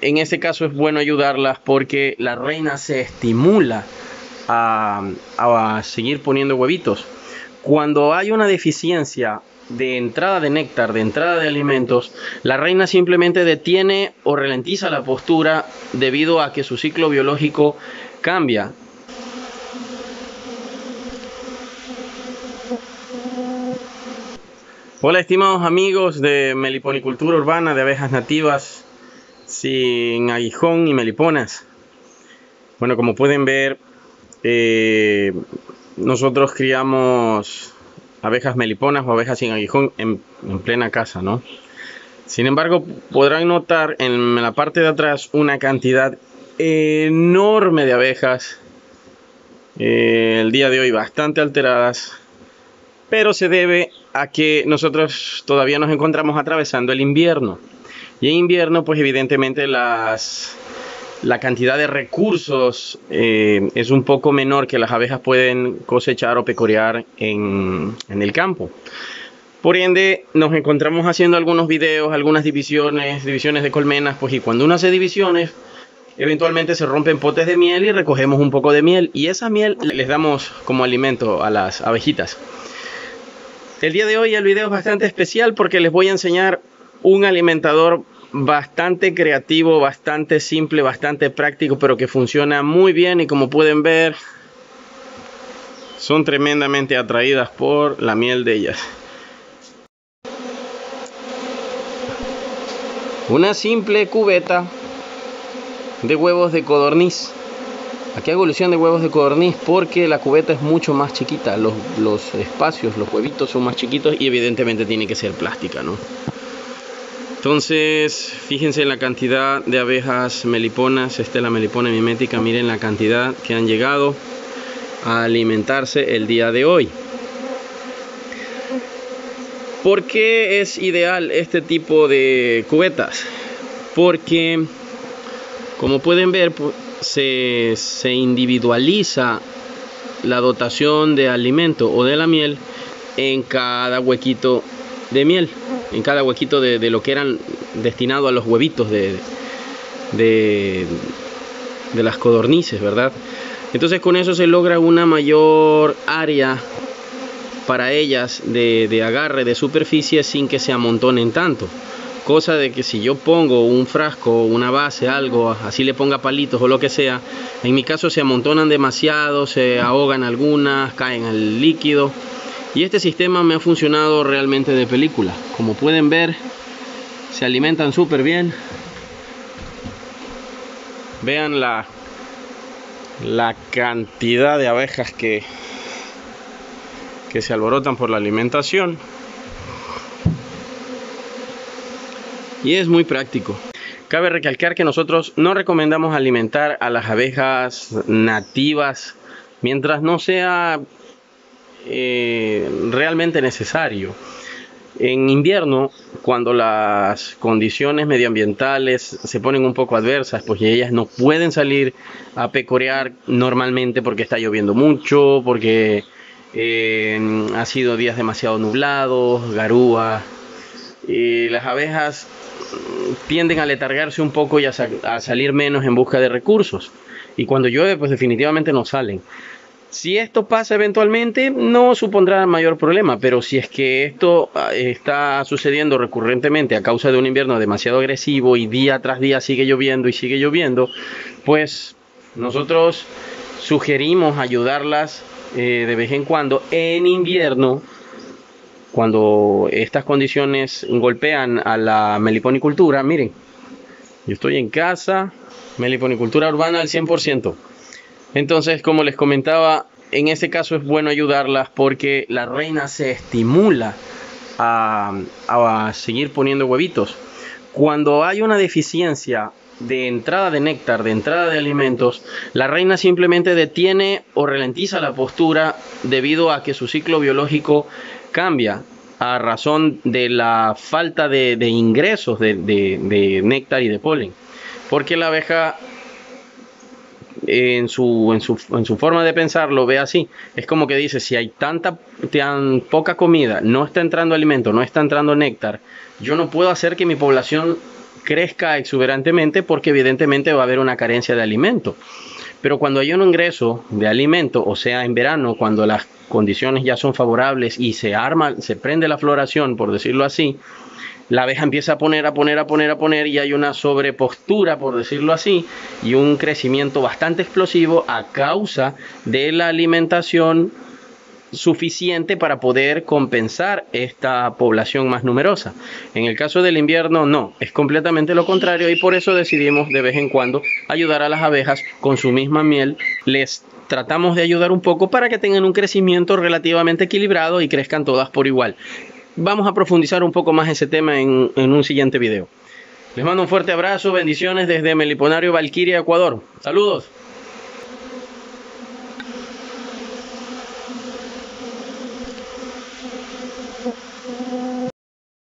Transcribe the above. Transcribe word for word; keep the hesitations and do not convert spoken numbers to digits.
en este caso es bueno ayudarlas porque la reina se estimula a, a seguir poniendo huevitos. Cuando hay una deficiencia de entrada de néctar, de entrada de alimentos, la reina simplemente detiene o ralentiza la postura debido a que su ciclo biológico cambia. Hola estimados amigos de meliponicultura urbana, de abejas nativas sin aguijón y meliponas. Bueno, como pueden ver, eh, nosotros criamos abejas meliponas o abejas sin aguijón en, en plena casa, ¿no? Sin embargo, podrán notar en la parte de atrás una cantidad enorme de abejas, eh, el día de hoy bastante alteradas, pero se debe a que nosotros todavía nos encontramos atravesando el invierno. Y en invierno, pues evidentemente las, la cantidad de recursos eh, es un poco menor que las abejas pueden cosechar o pecorear en, en el campo. Por ende, nos encontramos haciendo algunos videos, algunas divisiones, divisiones de colmenas, pues y cuando uno hace divisiones, eventualmente se rompen potes de miel y recogemos un poco de miel. Y esa miel les damos como alimento a las abejitas. El día de hoy el video es bastante especial porque les voy a enseñar un alimentador bastante creativo, bastante simple, bastante práctico, pero que funciona muy bien y como pueden ver, son tremendamente atraídas por la miel de ellas. Una simple cubeta de huevos de codorniz. Aquí hago ilusión de huevos de codorniz porque la cubeta es mucho más chiquita, los, los espacios, los huevitos son más chiquitos y evidentemente tiene que ser plástica, ¿no? Entonces, fíjense en la cantidad de abejas meliponas. Esta es la melipona mimética, miren la cantidad que han llegado a alimentarse el día de hoy. ¿Por qué es ideal este tipo de cubetas? Porque, como pueden ver, Se, se individualiza la dotación de alimento o de la miel en cada huequito de miel, en cada huequito de, de lo que eran destinado a los huevitos de, de, de las codornices, ¿verdad? Entonces con eso se logra una mayor área para ellas de, de agarre de superficie sin que se amontonen tanto. Cosa de que si yo pongo un frasco, una base, algo, así le ponga palitos o lo que sea, en mi caso se amontonan demasiado, se ahogan algunas, caen al líquido. Y este sistema me ha funcionado realmente de película. Como pueden ver, se alimentan súper bien. Vean la, la cantidad de abejas que, que se alborotan por la alimentación. Y es muy práctico. Cabe recalcar que nosotros no recomendamos alimentar a las abejas nativas mientras no sea eh, realmente necesario. En invierno, cuando las condiciones medioambientales se ponen un poco adversas, pues ellas no pueden salir a pecorear normalmente porque está lloviendo mucho, porque eh, ha sido días demasiado nublados, garúa, y las abejas tienden a letargarse un poco y a, sa a salir menos en busca de recursos, y cuando llueve pues definitivamente no salen. Si esto pasa eventualmente no supondrá mayor problema, pero si es que esto está sucediendo recurrentemente a causa de un invierno demasiado agresivo y día tras día sigue lloviendo y sigue lloviendo, pues nosotros sugerimos ayudarlas eh, de vez en cuando en invierno. Cuando estas condiciones golpean a la meliponicultura, miren, yo estoy en casa, meliponicultura urbana al cien por ciento. Entonces, como les comentaba, en este caso es bueno ayudarlas porque la reina se estimula a, a seguir poniendo huevitos. Cuando hay una deficiencia de entrada de néctar, de entrada de alimentos, la reina simplemente detiene o ralentiza la postura debido a que su ciclo biológico cambia a razón de la falta de, de ingresos de, de, de néctar y de polen, porque la abeja en su, en, su, en su forma de pensar lo ve así. Es como que dice, si hay tanta tan poca comida, no está entrando alimento, no está entrando néctar, yo no puedo hacer que mi población crezca exuberantemente porque evidentemente va a haber una carencia de alimento. Pero cuando hay un ingreso de alimento, o sea en verano, cuando las condiciones ya son favorables y se arma, se prende la floración, por decirlo así, la abeja empieza a poner, a poner, a poner, a poner y hay una sobrepostura, por decirlo así, y un crecimiento bastante explosivo a causa de la alimentación suficiente para poder compensar esta población más numerosa. En el caso del invierno no, es completamente lo contrario y por eso decidimos de vez en cuando ayudar a las abejas con su misma miel. Les tratamos de ayudar un poco para que tengan un crecimiento relativamente equilibrado y crezcan todas por igual. Vamos a profundizar un poco más ese tema en, en un siguiente video. Les mando un fuerte abrazo, bendiciones desde Meliponario, Valquiria, Ecuador. Saludos.